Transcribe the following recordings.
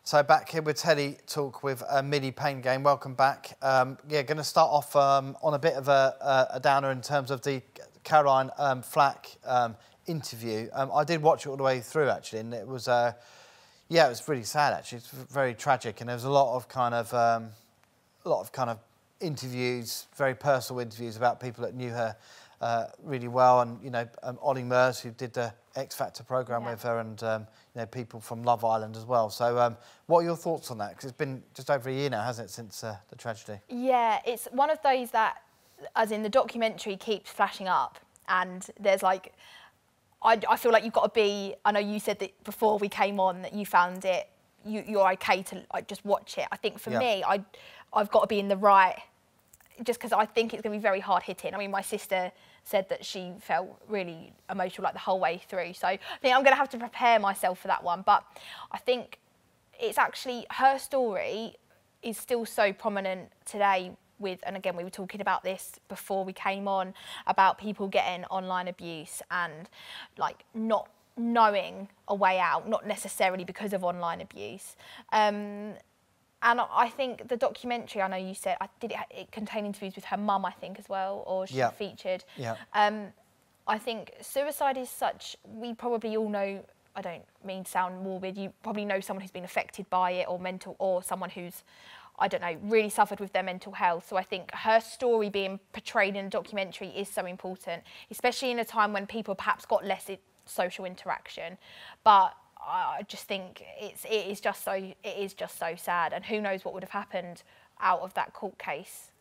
So back here with Telly Talk with Millie Payne again. Welcome back. Yeah, going to start off on a bit of a downer in terms of the Caroline Flack interview. I did watch it all the way through actually, and it was yeah, it was really sad actually. It's very tragic, and there was a lot of kind of interviews, very personal interviews about people that knew her really well, and you know, Ollie Murs, who did the X Factor programme with her, and you know, people from Love Island as well. So what are your thoughts on that? Because it's been just over a year now, hasn't it, since the tragedy? Yeah, it's one of those that, as in the documentary, keeps flashing up, and there's like, I feel like you've got to be, I know you said that before we came on that you found it, you're okay to like just watch it. I think for me, I've got to be in the right, just because I think it's going to be very hard hitting. I mean, my sister said that she felt really emotional like the whole way through. So I think I'm going to have to prepare myself for that one. But I think it's actually, her story is still so prominent today with, and again, we were talking about this before we came on, about people getting online abuse and like not knowing a way out, not necessarily because of online abuse. And I think the documentary, I know you said, it contained interviews with her mum, I think, as well, or she featured. Yeah. I think suicide is such, we probably all know, I don't mean to sound morbid, you probably know someone who's been affected by it, or someone who's, I don't know, really suffered with their mental health. So I think her story being portrayed in a documentary is so important, especially in a time when people perhaps got less social interaction. But I just think it is just so sad, and who knows what would have happened out of that court case.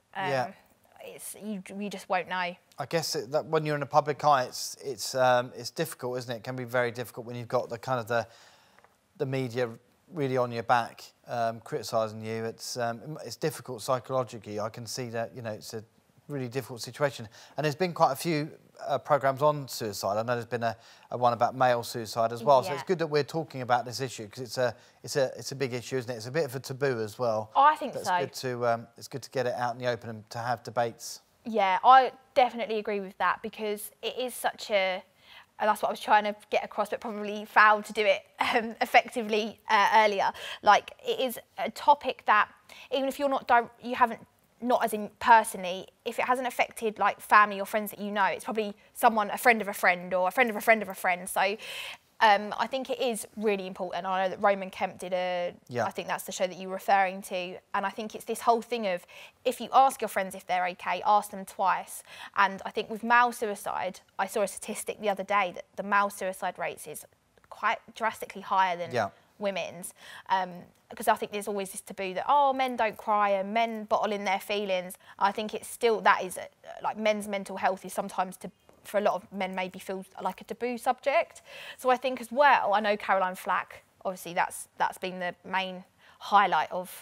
You just won't know. I guess that when you're in a public eye, it's difficult, isn't it? It can be very difficult when you've got the kind of the media really on your back, criticising you. It's difficult psychologically. I can see that, you know, it's a really difficult situation, and there's been quite a few programmes on suicide. I know there's been a one about male suicide as well. So it's good that we're talking about this issue, because it's a big issue, isn't it? It's a bit of a taboo as well. I think so. It's good to get it out in the open and to have debates. Yeah, I definitely agree with that, because it is such a, and that's what I was trying to get across, but probably failed to do it effectively earlier. Like, it is a topic that, even if you're not as in personally, if it hasn't affected like family or friends that you know, it's probably a friend of a friend, or a friend of a friend of a friend. So I think it is really important. I know that Roman Kemp did I think that's the show that you were referring to. And I think it's this whole thing of, if you ask your friends if they're okay, ask them twice. And I think with male suicide, I saw a statistic the other day that the male suicide rates is quite drastically higher than women's. Because I think there's always this taboo that, oh, men don't cry and men bottle in their feelings. I think it's still, that is, like, men's mental health is sometimes, for a lot of men, maybe feels like a taboo subject. So I think as well, I know Caroline Flack, obviously that's been the main highlight of,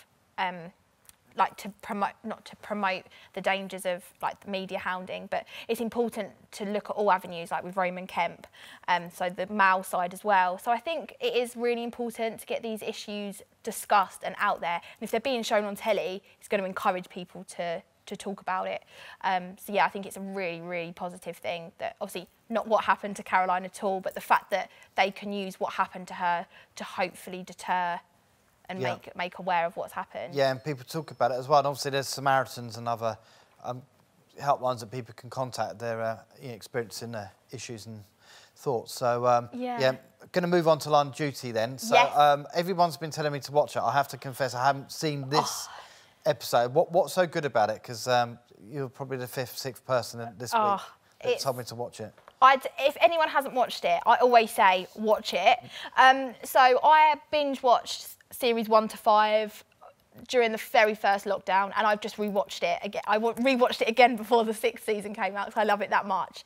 like, not to promote the dangers of like the media hounding, but it's important to look at all avenues, like with Roman Kemp, so the male side as well. So I think it is really important to get these issues discussed and out there. And if they're being shown on telly, it's going to encourage people to talk about it. So yeah, I think it's a really, really positive thing, that obviously not what happened to Caroline at all, but the fact that they can use what happened to her to hopefully deter and make aware of what's happened. Yeah, and people talk about it as well. And obviously there's Samaritans and other helplines that people can contact their experiencing issues and thoughts. So yeah, going to move on to Line of Duty then. So everyone's been telling me to watch it. I have to confess, I haven't seen this episode. What's so good about it? Because you're probably the fifth, sixth person this week that told me to watch it. If anyone hasn't watched it, I always say watch it. So I binge watched series 1 to 5 during the very first lockdown, and I've just rewatched it again. I rewatched it again before the 6th season came out, because I love it that much.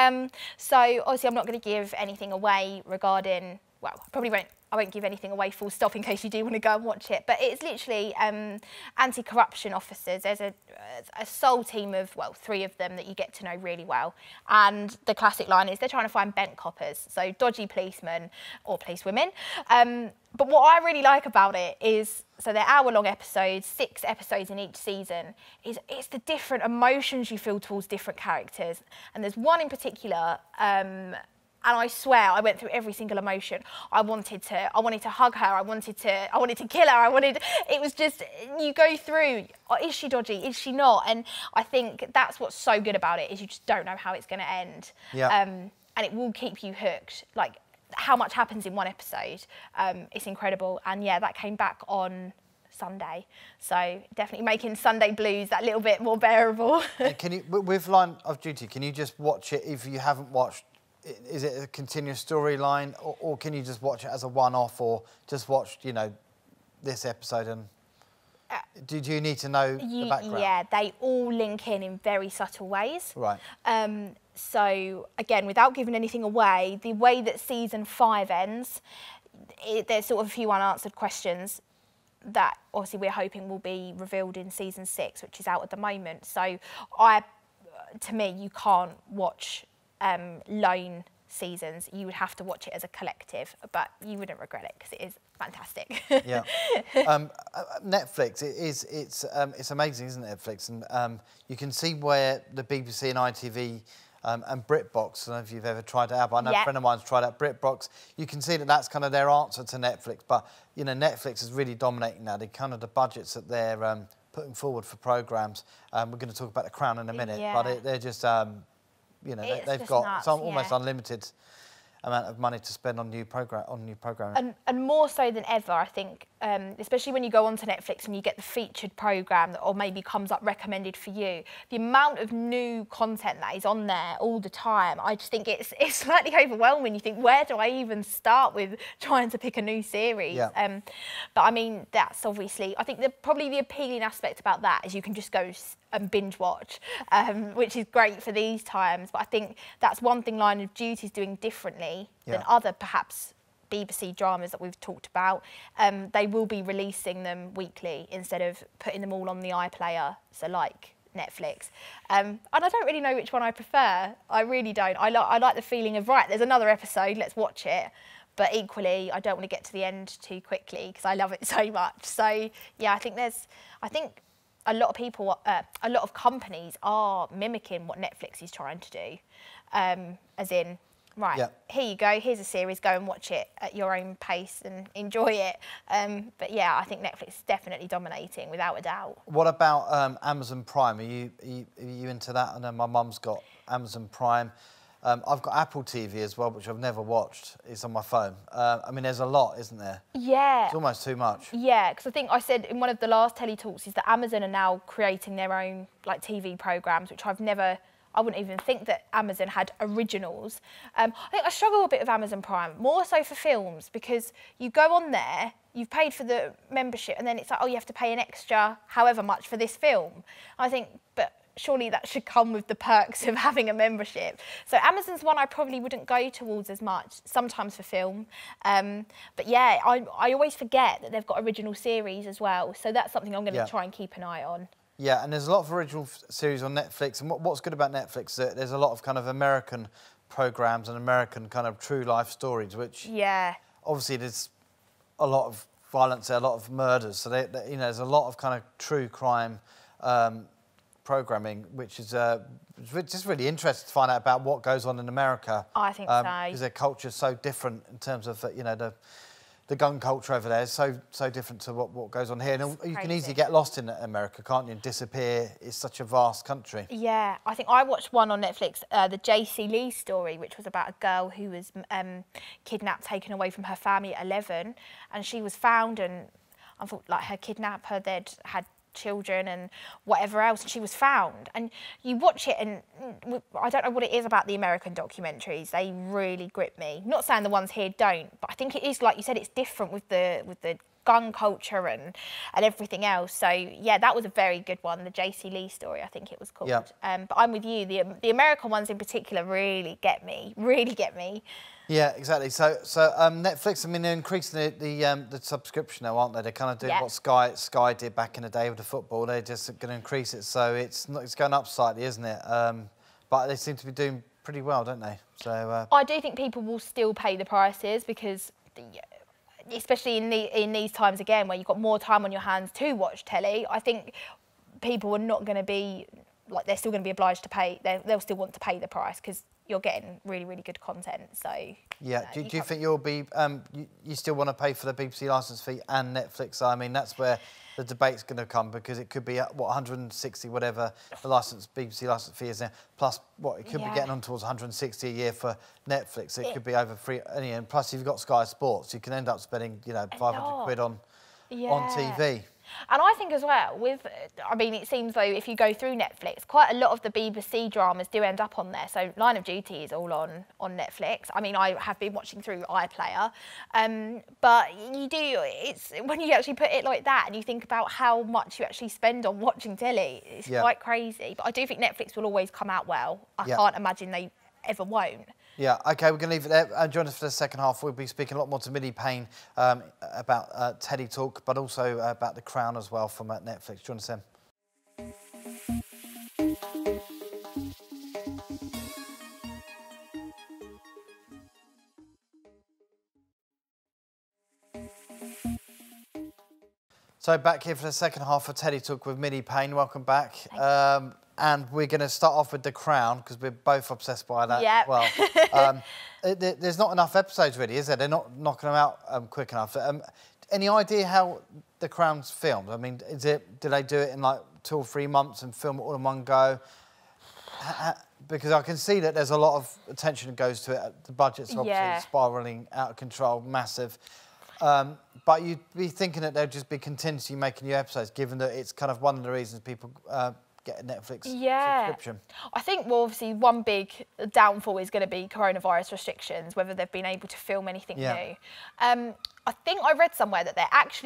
So obviously I'm not going to give anything away regarding, well, I won't give anything away full stop in case you do want to go and watch it, but it's literally anti-corruption officers. There's a sole team of, well, 3 of them that you get to know really well, and the classic line is they're trying to find bent coppers, so dodgy policemen or policewomen. But what I really like about it is, so they're hour-long episodes, 6 episodes in each season, it's the different emotions you feel towards different characters. And there's one in particular, And I swear I went through every single emotion. I wanted to hug her. I wanted to kill her. It was just, you go through, is she dodgy? Is she not? And I think that's what's so good about it, is you just don't know how it's going to end. Yeah. And it will keep you hooked. Like, how much happens in one episode. It's incredible. And yeah, that came back on Sunday. So definitely making Sunday blues that little bit more bearable. Can you, with Line of Duty, can you just watch it if you haven't watched? Is it a continuous storyline, or can you just watch it as a one-off, or just watch, you know, this episode and do you need to know the background? Yeah, they all link in very subtle ways. Right. So again, without giving anything away, the way that season 5 ends, there's sort of a few unanswered questions that obviously we're hoping will be revealed in season 6, which is out at the moment. So to me, you can't watch lone seasons. You would have to watch it as a collective, but you wouldn't regret it because it is fantastic. Yeah. Netflix, it's amazing, isn't it, Netflix? And you can see where the BBC and ITV and BritBox, I don't know if you've ever tried it out, but I know a friend of mine's tried out BritBox. You can see that that's kind of their answer to Netflix, but, you know, Netflix is really dominating now. The kind of the budgets that they're putting forward for programmes. We're going to talk about The Crown in a minute, but they're just, you know, they've got nuts, almost unlimited amount of money to spend on new programming. And more so than ever, I think, especially when you go onto Netflix and you get the featured programme that or maybe comes up recommended for you, the amount of new content that is on there all the time, I just think it's slightly overwhelming. You think, where do I even start with trying to pick a new series? Yeah. But I mean, that's obviously, I think probably the appealing aspect about that is you can just go and binge watch, which is great for these times. But I think that's one thing Line of Duty is doing differently than other perhaps BBC dramas that we've talked about. They will be releasing them weekly instead of putting them all on the iPlayer, so like Netflix. And I don't really know which one I prefer. I really don't. I like the feeling of, right, there's another episode, let's watch it. But equally, I don't want to get to the end too quickly because I love it so much. So yeah, I think a lot of people, a lot of companies are mimicking what Netflix is trying to do, as in, right, here you go, here's a series, go and watch it at your own pace and enjoy it. But yeah, I think Netflix is definitely dominating, without a doubt. What about Amazon Prime? Are you into that? I know my mum's got Amazon Prime. I've got Apple TV as well, which I've never watched. It's on my phone. I mean, there's a lot, isn't there? Yeah. It's almost too much. Yeah, because I think I said in one of the last Telly talks is that Amazon are now creating their own like TV programmes, which I wouldn't even think that Amazon had originals. I think I struggle a bit with Amazon Prime, more so for films, because you go on there, you've paid for the membership, and then it's like, oh, you have to pay an extra however much for this film. I think, but surely that should come with the perks of having a membership. So Amazon's one I probably wouldn't go towards as much, sometimes for film. But yeah, I always forget that they've got original series as well. So that's something I'm going to try and keep an eye on. Yeah, and there's a lot of original series on Netflix. And what's good about Netflix is that there's a lot of kind of American programmes and American kind of true life stories, which obviously there's a lot of violence there, a lot of murders. So you know, there's a lot of kind of true crime programming, which is just really interesting to find out about what goes on in America. I think so. Because their culture's so different in terms of, you know, the gun culture over there is so different to what goes on here. And you can easily get lost in America, can't you, and disappear. It's such a vast country. Yeah, I think I watched one on Netflix, the J.C. Lee story, which was about a girl who was kidnapped, taken away from her family at 11, and she was found, and I thought, like, her kidnapper, they'd had children and whatever else, and she was found. And you watch it, and I don't know what it is about the American documentaries, they really grip me. Not saying the ones here don't, but I think it is, like you said, it's different with the gun culture and everything else. So yeah, that was a very good one, the J.C. Lee story, I think it was called. But I'm with you, the American ones in particular really get me. Yeah, exactly. So Netflix, I mean, they're increasing the subscription now, aren't they? They're kind of doing what Sky did back in the day with the football. They're just going to increase it, so it's going up slightly, isn't it? But they seem to be doing pretty well, don't they? So I do think people will still pay the prices because, especially in these times again, where you've got more time on your hands to watch telly, I think people are not going to be like they're still going to be obliged to pay. They'll still want to pay the price because you're getting really, really good content. So yeah, do you think you'll be you still want to pay for the BBC licence fee and Netflix? I mean, that's where the debate's going to come, because it could be what 160 whatever the BBC licence fee is now, plus what it could be getting on towards 160 a year for Netflix. It could be over free, and plus you've got Sky Sports, you can end up spending 500 quid on TV. And I think as well, I mean, it seems though if you go through Netflix, quite a lot of the BBC dramas do end up on there. So Line of Duty is all on Netflix. I mean, I have been watching through iPlayer, but it's when you actually put it like that and you think about how much you actually spend on watching telly, it's quite crazy. But I do think Netflix will always come out well. I can't imagine they ever won't. Yeah, OK, we're going to leave it there. Join us for the second half. We'll be speaking a lot more to Millie Payne about Telly Talk, but also about The Crown as well from Netflix. Join us then. So back here for the second half of Telly Talk with Millie Payne. Welcome back. And we're going to start off with The Crown, because we're both obsessed by that as well. There's not enough episodes, really, is there? They're not knocking them out quick enough. Any idea how The Crown's filmed? I mean, do they do it in like 2 or 3 months and film it all in one go? Because I can see that there's a lot of attention that goes to it. The budget's obviously spiralling out of control, massive. But you'd be thinking that they'd just be continuously making new episodes, given that it's kind of one of the reasons people get a Netflix subscription. I think, well, obviously one big downfall is going to be coronavirus restrictions, whether they've been able to film anything new. I think I read somewhere that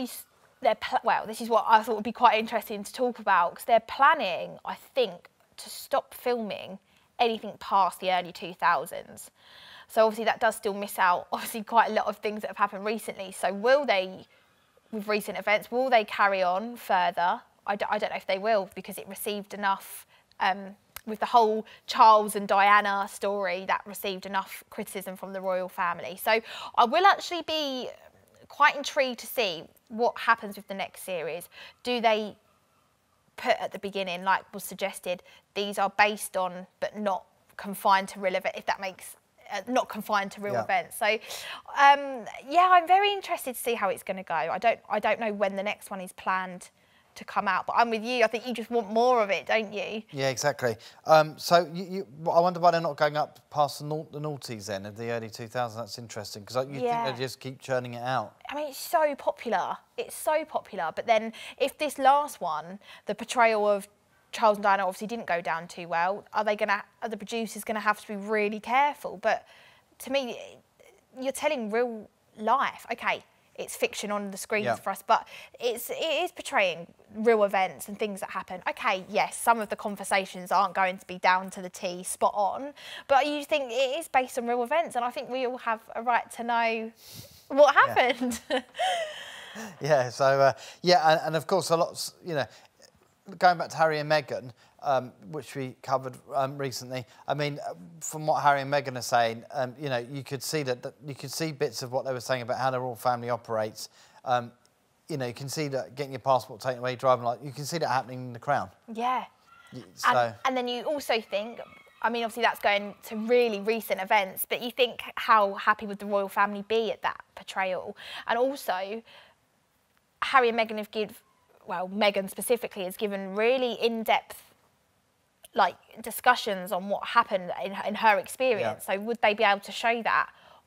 well, this is what I thought would be quite interesting to talk about, because they're planning, I think, to stop filming anything past the early 2000s. So obviously that does still miss out, obviously, quite a lot of things that have happened recently. So will they, with recent events, will they carry on further? I don't know if they will, because it received enough, with the whole Charles and Diana story, that received enough criticism from the royal family. So I will actually be quite intrigued to see what happens with the next series. Do they put at the beginning, like was suggested, these are based on but not confined to real events, if that makes not confined to real events. So yeah, I'm very interested to see how it's going to go. I don't know when the next one is planned to come out, but I'm with you. I think you just want more of it, don't you? Yeah, exactly. So I wonder why they're not going up past the noughties then of the early 2000s. That's interesting, because you think they just keep churning it out. I mean, it's so popular. It's so popular. But then if this last one, the portrayal of Charles and Diana, obviously didn't go down too well, are the producers going to have to be really careful? But to me, you're telling real life. Okay, it's fiction on the screens for us, but it is portraying real events and things that happen. Okay, yes, some of the conversations aren't going to be down to the T, spot on, but you think it is based on real events, and I think we all have a right to know what happened. Yeah, so, and of course, a lot, going back to Harry and Meghan, which we covered recently. I mean, from what Harry and Meghan are saying, you could see you could see bits of what they were saying about how the royal family operates. You can see that getting your passport taken away, driving like, you can see that happening in The Crown. Yeah. So. And then you also think, I mean, obviously that's going to really recent events, but you think how happy would the royal family be at that portrayal? And also, Harry and Meghan Meghan specifically has given really in-depth discussions on what happened in her experience. So would they be able to show that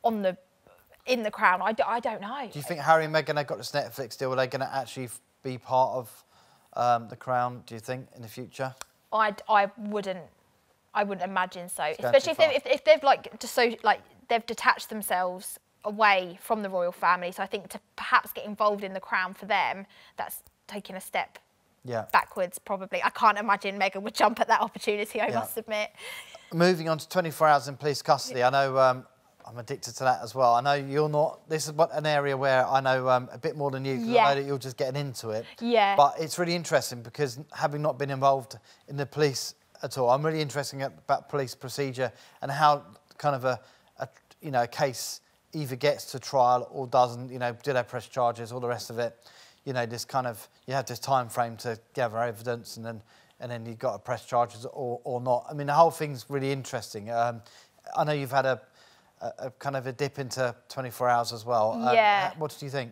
in the Crown? I don't know. Do you think Harry and Meghan, have got this Netflix deal, are they going to actually be part of the Crown, do you think, in the future? I wouldn't imagine so. Especially if they've they've detached themselves away from the royal family. So I think to perhaps get involved in the Crown for them, that's taking a step backwards, probably. I can't imagine Meghan would jump at that opportunity, I must admit. Moving on to 24 hours in police custody. I know I'm addicted to that as well. I know you're not. This is an area where I know a bit more than you, because I know that you're just getting into it. Yeah. But it's really interesting, because having not been involved in the police at all, I'm really interested about police procedure and how kind of a case either gets to trial or doesn't. Do they press charges, all the rest of it. This kind of, you have this time frame to gather evidence, and then and then you've got to press charges or not. I mean, the whole thing's really interesting. I know you've had a kind of a dip into 24 hours as well. Yeah. What did you think?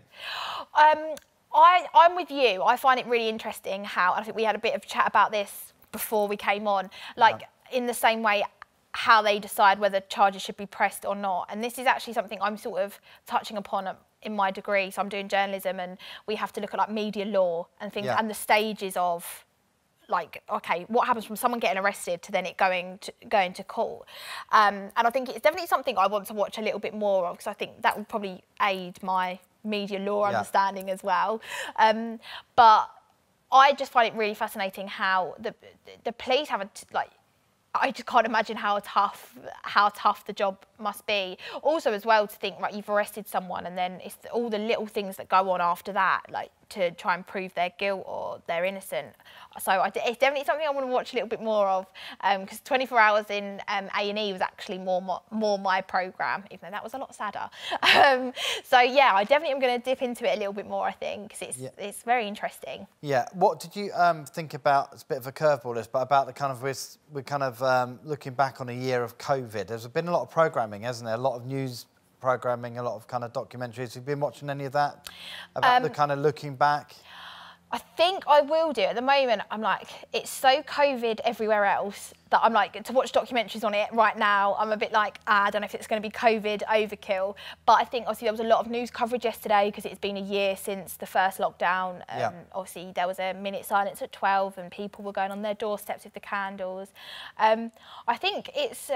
I'm with you. I find it really interesting how, I think we had a bit of chat about this before we came on, like in the same way how they decide whether charges should be pressed or not. And this is actually something I'm sort of touching upon in my degree. So I'm doing journalism, and we have to look at like media law and things and the stages of like, okay, what happens from someone getting arrested to then it going to court. And I think it's definitely something I want to watch a little bit more of, because I think that would probably aid my media law understanding as well. But I just find it really fascinating how the police have I just can't imagine how tough the job must be. Also, as well, to think, right, you've arrested someone, and then it's all the little things that go on after that, like to try and prove their guilt or they're innocent. So it's definitely something I want to watch a little bit more of, because 24 Hours in A&E was actually more my programme, even though that was a lot sadder. So yeah, I definitely am going to dip into it a little bit more, I think, because it's very interesting. Yeah. What did you think about? It's a bit of a curveball, this, but about the kind of we're kind of looking back on a year of COVID. There's been a lot of programming, hasn't there? A lot of news programming, a lot of kind of documentaries. Have you been watching any of that? About the kind of looking back? I think I will do. At the moment, I'm like, it's so COVID everywhere else that I'm like, to watch documentaries on it right now, I'm a bit like, I don't know if it's going to be COVID overkill. But I think obviously there was a lot of news coverage yesterday because it's been a year since the first lockdown. Obviously there was a minute silence at 12 and people were going on their doorsteps with the candles. I think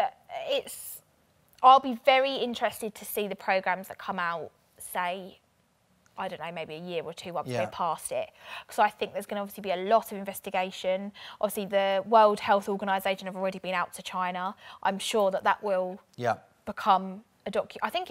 I'll be very interested to see the programmes that come out, say, I don't know, maybe a year or two once we're past it. Because I think there's going to obviously be a lot of investigation. Obviously, the World Health Organization have already been out to China. I'm sure that will become a I think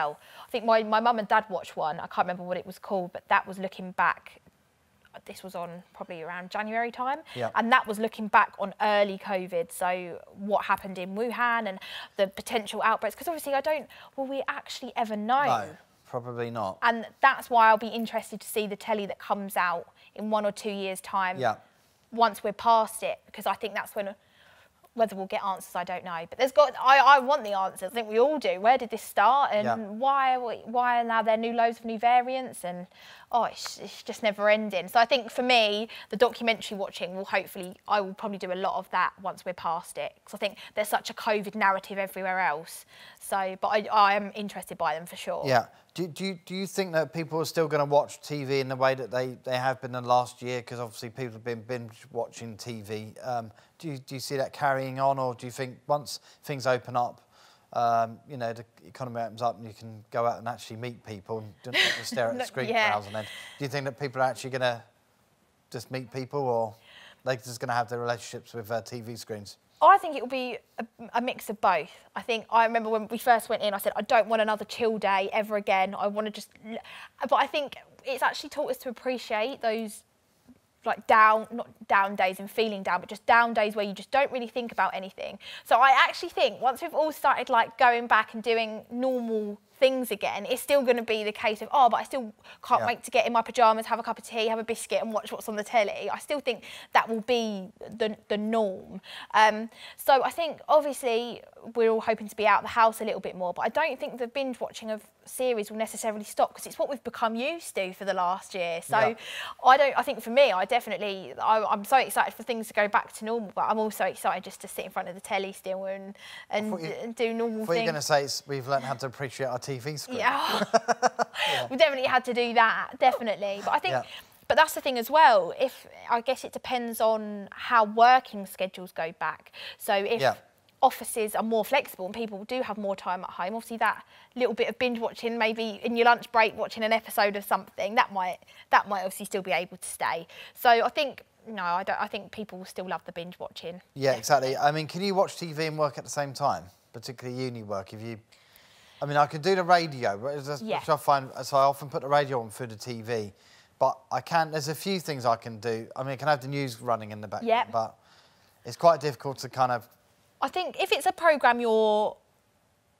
my mum and dad watched one. I can't remember what it was called, but that was looking back. This was on probably around January time. And that was looking back on early COVID. So what happened in Wuhan and the potential outbreaks. Because obviously will we actually ever know? No. Probably not. And that's why I'll be interested to see the telly that comes out in 1 or 2 years' time. Once we're past it, because I think that's when, whether we'll get answers, I don't know. But I want the answers. I think we all do. Where did this start, and why are now there loads of new variants, and it's just never ending. So I think for me, the documentary watching I will probably do a lot of that once we're past it, because I think there's such a COVID narrative everywhere else. So, but I am interested by them for sure. Yeah. Do you think that people are still going to watch TV in the way that they have been in the last year? Because obviously people have been binge watching TV. Do you see that carrying on, or do you think once things open up, you know, the economy opens up and you can go out and actually meet people and don't have to stare at the screen for hours on end? Do you think that people are actually going to just meet people, or they're just going to have their relationships with TV screens? I think it will be a mix of both. I remember when we first went in, I said, I don't want another chill day ever again. I want to just... But I think it's actually taught us to appreciate those, like, not down days and feeling down, but just down days where you just don't really think about anything. So I actually think once we've all started, like, going back and doing normal things again, it's still going to be the case of, but I still can't wait to get in my pyjamas, have a cup of tea, have a biscuit and watch what's on the telly. I still think that will be the norm. So I think obviously we're all hoping to be out of the house a little bit more, but I don't think the binge watching of series will necessarily stop, because it's what we've become used to for the last year. So I think for me, I'm so excited for things to go back to normal, but I'm also excited just to sit in front of the telly still and do normal things. What you're going to say is we've learned how to appreciate our TV screen. We definitely had to do that, definitely. But I think, but that's the thing as well. I guess it depends on how working schedules go back. So if offices are more flexible and people do have more time at home, obviously that little bit of binge watching, maybe in your lunch break watching an episode of something, that might obviously still be able to stay. So I think, no, I think people will still love the binge watching. Yeah, exactly. I mean, can you watch TV and work at the same time, particularly uni work? I mean, I could do the radio, which I find, so I often put the radio on through the TV, but there's a few things I can do. I mean, I can have the news running in the background, but it's quite difficult to kind of... I think if it's a programme you're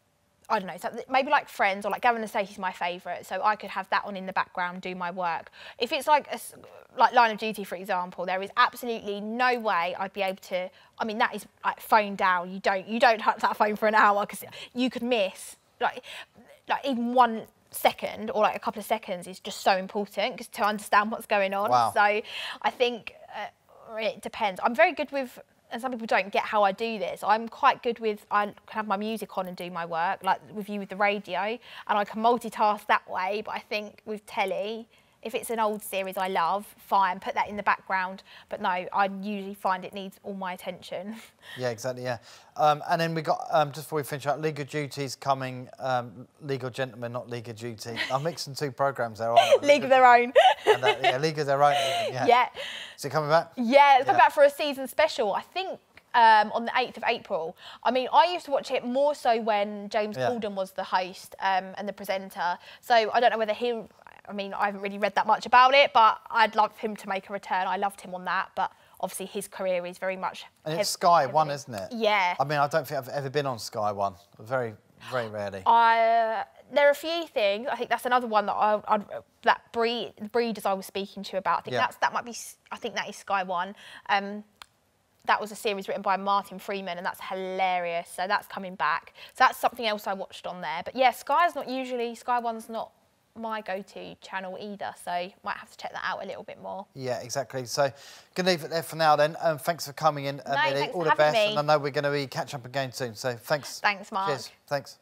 I don't know, so maybe like Friends or like Gavin and Stacey's my favourite, so I could have that on in the background, do my work. If it's like Line of Duty, for example, there is absolutely no way I'd be able to. I mean, that is like phone down. You don't touch that phone for an hour because you could miss like even 1 second or like a couple of seconds is just so important because to understand what's going on. Wow. So I think it depends. I'm very good with. And some people don't get how I do this. I'm quite good with, I can have my music on and do my work, like with you with the radio, and I can multitask that way. But I think with telly, if it's an old series I love, fine, put that in the background. But no, I usually find it needs all my attention. Yeah, exactly, yeah. And then we got, just before we finish up, League of Duty's coming, League of Gentlemen, not League of Duty. I'm mixing 2 programmes there, aren't I? League of Their Own. Yeah, League of Their Own, yeah. Yeah. Is it coming back? Yeah, it's coming back for a season special, I think. On the 8th of April. I mean, I used to watch it more so when James Corden was the host and the presenter. So I don't know whether I mean, I haven't really read that much about it, but I'd love him to make a return. I loved him on that, but obviously his career is very much... And it's Sky One, isn't it? Yeah. I mean, I don't think I've ever been on Sky One. Very, very rarely. There are a few things. I think that's another one that that Breeders I was speaking to you about. I think that might be... I think that is Sky One. That was a series written by Martin Freeman, and that's hilarious. So that's coming back. So that's something else I watched on there. But yeah, Sky One's not my go-to channel either. So might have to check that out a little bit more. Yeah, exactly. So gonna leave it there for now then. Thanks for coming in, Millie. Thanks all for the best. having me. And I know we're going to be catch up again soon. So thanks. Thanks, Mark. Cheers. Thanks.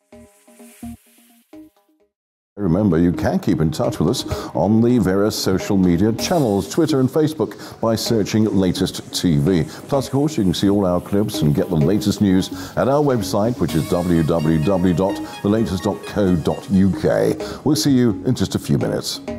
Remember, you can keep in touch with us on the various social media channels, Twitter and Facebook, by searching Latest TV. Plus, of course, you can see all our clips and get the latest news at our website, which is www.thelatest.co.uk. We'll see you in just a few minutes.